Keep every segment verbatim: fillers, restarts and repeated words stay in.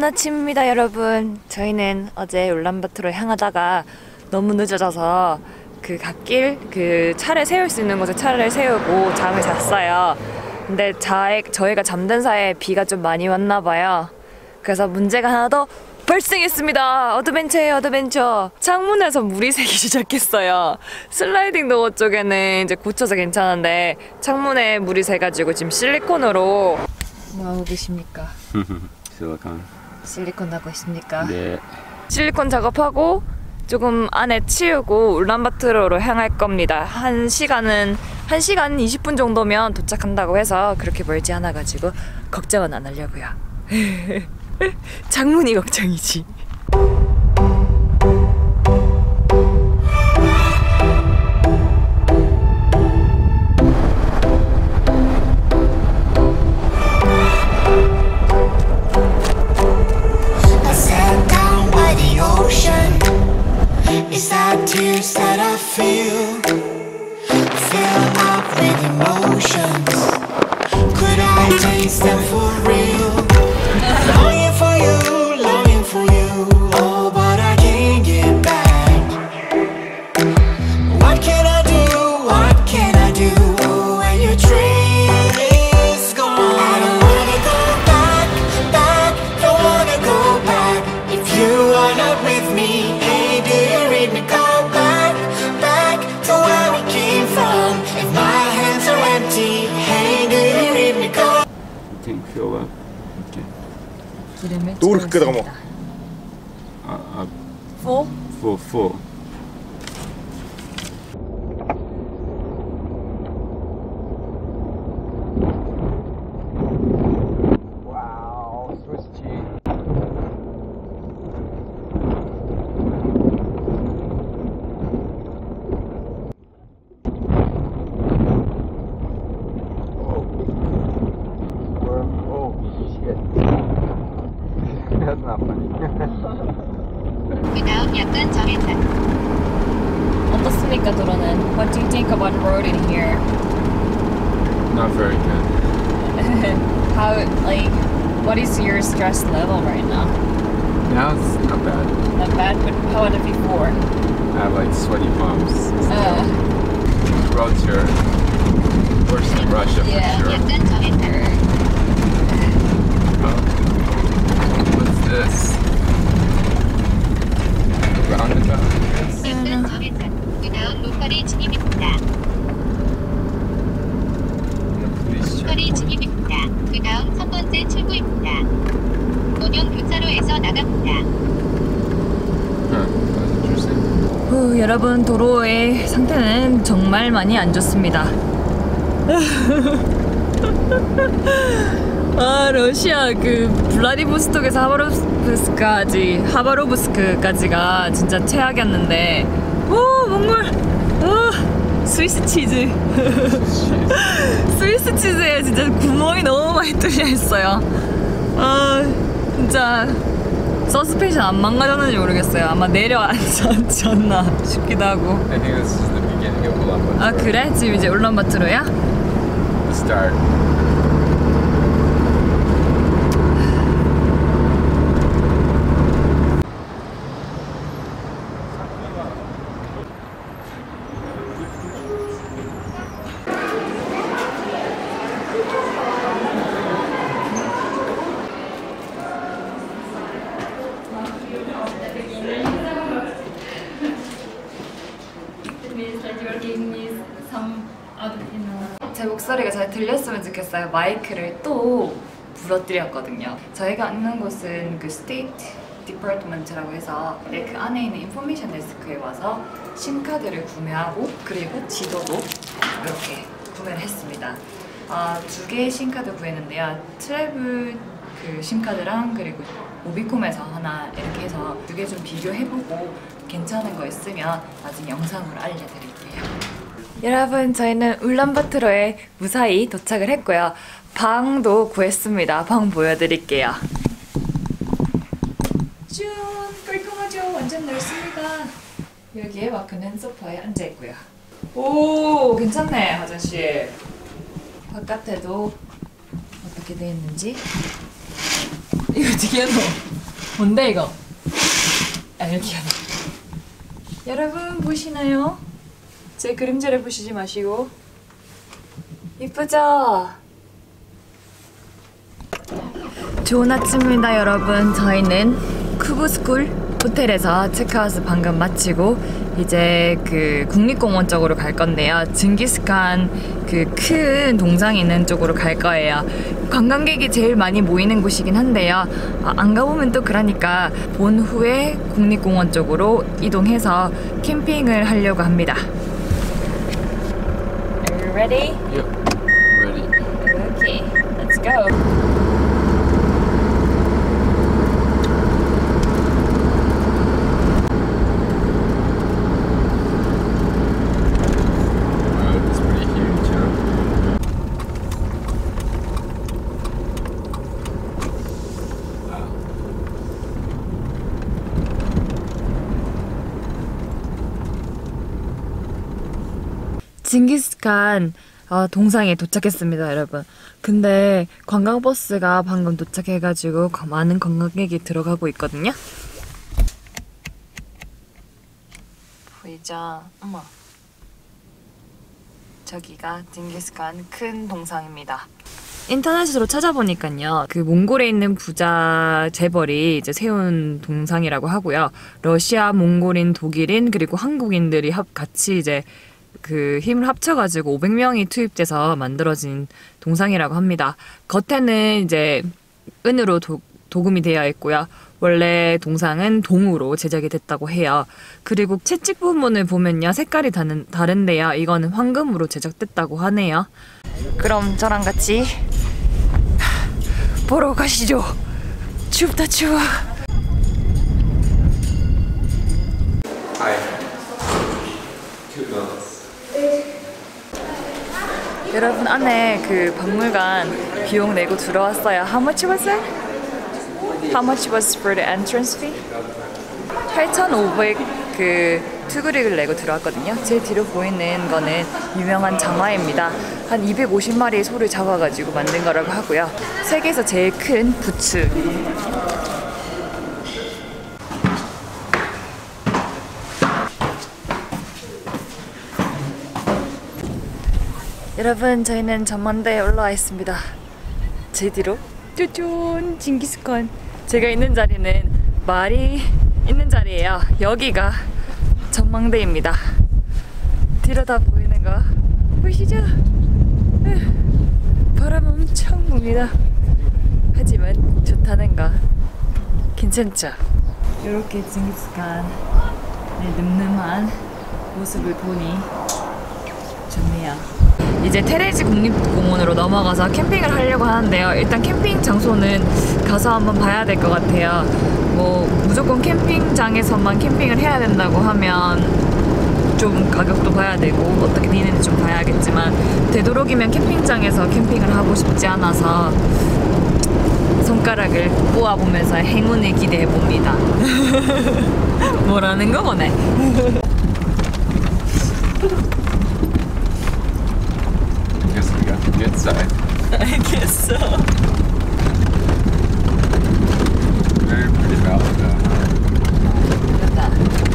좋은 아침입니다, 여러분. 저희는 어제 울란바토르 향하다가 너무 늦어져서 그 갓길 그 차를 세울 수 있는 곳에 차를 세우고 잠을 잤어요. 근데 자, 저희가 잠든 사이에 비가 좀 많이 왔나 봐요. 그래서 문제가 하나 더 발생했습니다. 어드벤처예요, 어드벤처. 창문에서 물이 새기 시작했어요. 슬라이딩 도어 쪽에는 이제 고쳐서 괜찮은데 창문에 물이 새가지고 지금 실리콘으로 뭐 하고 계십니까? 실리콘. 실리콘 하고 있습니까? 네. 실리콘 작업하고 조금 안에 치우고 울란바토르로 향할 겁니다. 한 시간은 한 시간 이십 분 정도면 도착한다고 해서 그렇게 멀지 않아 가지고 걱정은 안 하려고요. 장문이 걱정이지. Is that tears that I feel, fill up with emotions? Could I taste them for real? Longing for you, longing for you, oh, but I can't get back. What can I do, what can I do, oh, when your train is gone? I don't wanna go back, back, don't wanna go back. If you are not with me, go back, back to where we came from. If my hands are empty, hey, do you read me? Go. Tank fill up. Okay. 기름을 노를 끄다가 뭐. Uh, uh, full? full, full. Wow, Swiss cheese. That's not funny. 그다음 약간 저랬다. 어떻습니까, 도로는? What do you think about road in here? Not very good. How, like, what is your stress level right now? Now it's not bad. Not bad, but how about before? I have like sweaty palms. Uh, Roads are worse than Russia Yeah, for sure. 약간 저랬다. What's this? Roundabout? 약간 저랬다. 그다음 로컬이 진입입니다. Police 로컬이 checkpoint. 진입입니다. 그다음 첫 번째 출구입니다. 원형 교차로에서 나갑니다. Huh, that's interesting. 후, 여러분, 도로의 상태는 정말 많이 안 좋습니다. 아, 러시아 그 블라디보스톡에서 하바롭스크까지 하바로브스크까지가 진짜 최악이었는데, 오, 몽골, 오, 스위스 치즈. 스위스 치즈에 진짜 구멍이 너무 많이 뚫려 있어요. 아, 진짜 서스펜션 안 망가졌는지 모르겠어요. 아마 내려앉지 않나 싶기도 하고. I think this is the beginning of Ulaanbaatar. 아, 그래? 지금 이제 울란바토르야? The start. 제 목소리가 잘 들렸으면 좋겠어요. 마이크를 또 부러뜨렸거든요. 저희가 있는 곳은 그 스테이트 디파트먼트라고 해서 네, 그 안에 있는 인포메이션 데스크에 와서 심카드를 구매하고 그리고 지도도 이렇게 구매를 했습니다. 아, 두 개의 심카드 구했는데요. 트래블 그 심카드랑 그리고 모비콤에서 하나 이렇게 해서 두 개 좀 비교해보고 괜찮은 거 있으면 나중에 영상으로 알려드릴게요. 여러분, 저희는 울란바토르에 무사히 도착을 했고요. 방도 구했습니다. 방 보여드릴게요. 짠! 깔끔하죠? 완전 넓습니다. 여기에 마크는 소파에 앉아있고요. 오, 괜찮네, 화장실. 바깥에도 어떻게 되어 있는지 이거 뒤에 넣어. 뭔데 이거? 아 여기야. 여러분 보시나요? 제 그림자를 보시지 마시고. 이쁘죠? 좋은 아침입니다 여러분. 저희는 쿠브스쿨 호텔에서 체크아웃 방금 마치고 이제 그 국립공원 쪽으로 갈 건데요. 징기스칸 그 큰 동상 있는 쪽으로 갈 거예요. 관광객이 제일 많이 모이는 곳이긴 한데요. 아, 안 가보면 또 그러니까 본 후에 국립공원 쪽으로 이동해서 캠핑을 하려고 합니다. Are you ready? Yep. Ready. Okay, let's go. 징기스칸 어, 동상에 도착했습니다 여러분. 근데 관광버스가 방금 도착해가지고 많은 관광객이 들어가고 있거든요. 보이죠? 어머, 저기가 징기스칸 큰 동상입니다. 인터넷으로 찾아보니까요, 그 몽골에 있는 부자 재벌이 이제 세운 동상이라고 하고요. 러시아, 몽골인, 독일인 그리고 한국인들이 합 같이 이제 그 힘을 합쳐가지고 오백 명이 투입돼서 만들어진 동상이라고 합니다. 겉에는 이제 은으로 도, 도금이 되어 있고요. 원래 동상은 동으로 제작이 됐다고 해요. 그리고 채찍 부분을 보면요, 색깔이 다른, 다른데요. 이거는 황금으로 제작됐다고 하네요. 그럼 저랑 같이 보러 가시죠. 춥다 추워. Hi. Two dollars. 여러분 안에 그 박물관 비용 내고 들어왔어요. How much was it? How much was for the entrance fee? 팔천오백 그 투그릭을 내고 들어왔거든요. 제 뒤로 보이는 거는 유명한 장화입니다. 한 이백오십 마리의 소를 잡아가지고 만든 거라고 하고요. 세계에서 제일 큰 부츠. 여러분 저희는 전망대에 올라와 있습니다. 제 뒤로 쭈쭈 징기스칸. 제가 있는 자리는 말이 있는 자리예요. 여기가 전망대입니다. 뒤로 다 보이는 거 보이시죠? 바람 엄청 붑니다. 하지만 좋다는 거 괜찮죠? 이렇게 징기스칸의 늠름한 모습을 보니 좋네요. 이제 테레지 국립공원으로 넘어가서 캠핑을 하려고 하는데요. 일단 캠핑 장소는 가서 한번 봐야 될 것 같아요. 뭐 무조건 캠핑장에서만 캠핑을 해야 된다고 하면 좀 가격도 봐야 되고 어떻게 되는지 좀 봐야겠지만, 되도록이면 캠핑장에서 캠핑을 하고 싶지 않아서 손가락을 꼬아보면서 행운을 기대해봅니다. 뭐라는 거거네. Good side. I guess so. Very pretty mountain though. 됐다.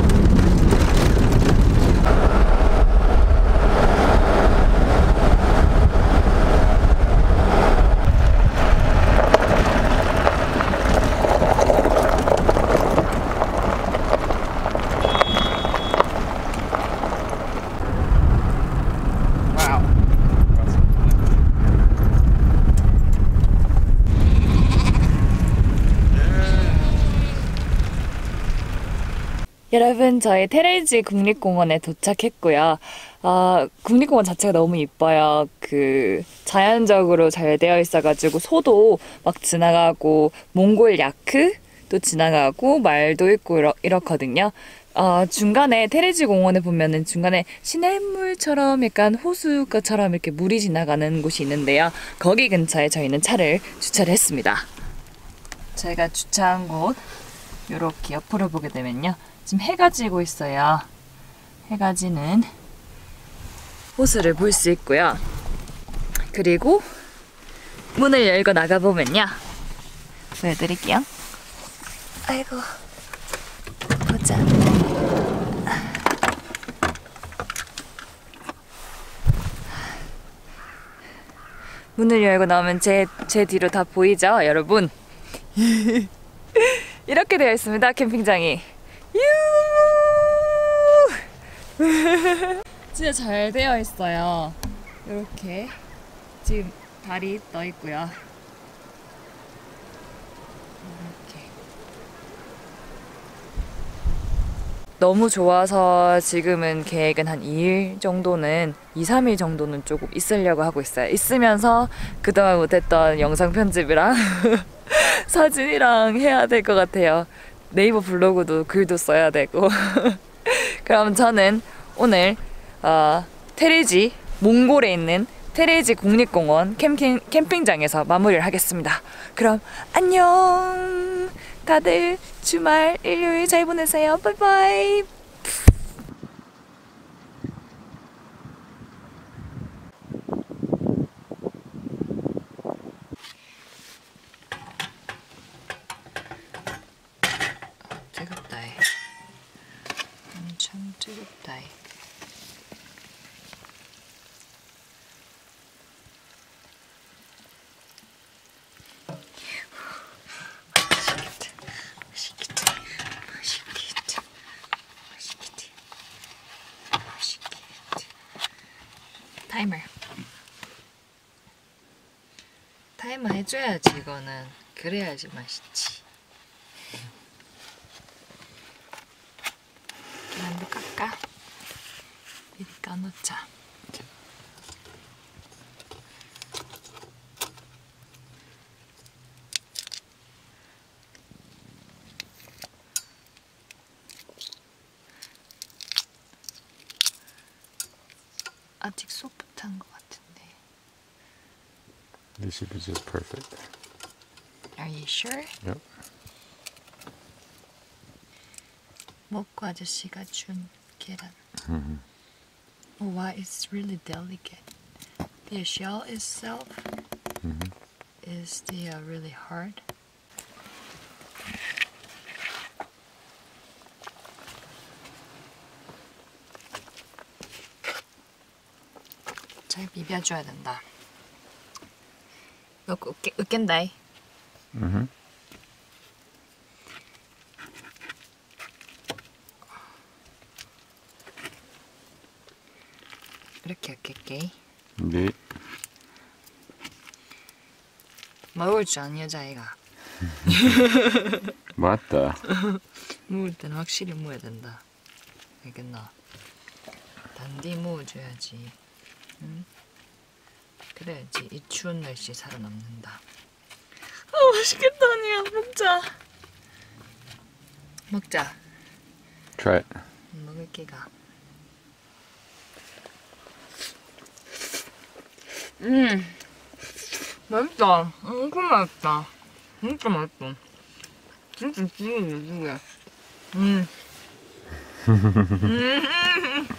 여러분 저희 테레지 국립공원에 도착했고요. 어, 국립공원 자체가 너무 이뻐요. 그 자연적으로 잘 되어 있어가지고 소도 막 지나가고 몽골 야크도 지나가고 말도 있고 이렇, 이렇거든요. 어, 중간에 테레지 공원에 보면은 중간에 시냇물처럼 약간 호수가처럼 이렇게 물이 지나가는 곳이 있는데요. 거기 근처에 저희는 차를 주차를 했습니다. 저희가 주차한 곳 이렇게 옆으로 보게 되면요, 지금 해가 지고 있어요. 해가 지는 호수를 볼 수 있고요. 그리고 문을 열고 나가보면요, 보여드릴게요. 아이고, 보자. 문을 열고 나오면 제, 제 뒤로 다 보이죠, 여러분? 이렇게 되어 있습니다, 캠핑장이. 진짜 잘 되어 있어요. 이렇게 지금 다리 떠 있고요. 이렇게 너무 좋아서 지금은 계획은 한 이 일 정도는 이, 삼 일 정도는 조금 있으려고 하고 있어요. 있으면서 그동안 못했던 영상 편집이랑 사진이랑 해야 될 것 같아요. 네이버 블로그도 글도 써야 되고. 그럼 저는 오늘 어, 테레지, 몽골에 있는 테레지 국립공원 캠핑, 캠핑장에서 마무리를 하겠습니다. 그럼 안녕! 다들 주말 일요일 잘 보내세요. 바이바이! 뜨겁다. 엄청 뜨겁다. 타이머 타이머 해줘야지. 이거는 그래야지 맛있지. 계란도 깎아. 미리 까놓자. 아직 소프트한 것 같은데. This should be just perfect. Are you sure? Yep. 먹고 아저씨가 준 계란. Mm-hmm. Oh, wow, it's really delicate. The shell itself Mm-hmm. is the uh, really hard. 잘 비벼줘야 된다. 너 으깨, 으깬다. Mm-hmm. 이렇게 으깰게. 네. 먹을 줄 아는 여자애가. 맞다. 먹을 때는 확실히 먹어야 된다. 알겠나? 단디 먹어줘야지. 응? 그래야지 이 추운 날씨에 살아남는다. 아, 맛있겠다. 아니야. 먹자. 먹자. Try it. 먹을 게가. 음, 맛있다. 엄청 맛있다. 진짜 맛있어. 진짜 죽이네, 죽여. 음. 음.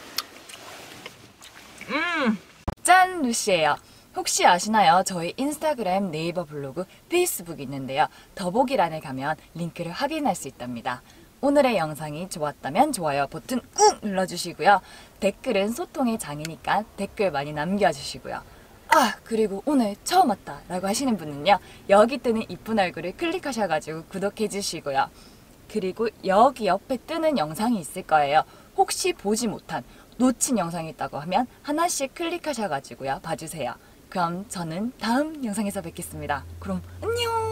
음. 짠! 루시예요. 혹시 아시나요? 저희 인스타그램, 네이버 블로그, 페이스북이 있는데요. 더보기란에 가면 링크를 확인할 수 있답니다. 오늘의 영상이 좋았다면 좋아요 버튼 꾹 눌러주시고요. 댓글은 소통의 장이니까 댓글 많이 남겨주시고요. 아, 그리고 오늘 처음 왔다 라고 하시는 분은요, 여기 뜨는 이쁜 얼굴을 클릭하셔가지고 구독해주시고요. 그리고 여기 옆에 뜨는 영상이 있을 거예요. 혹시 보지 못한, 놓친 영상이 있다고 하면 하나씩 클릭하셔가지고요 봐주세요. 그럼 저는 다음 영상에서 뵙겠습니다. 그럼 안녕.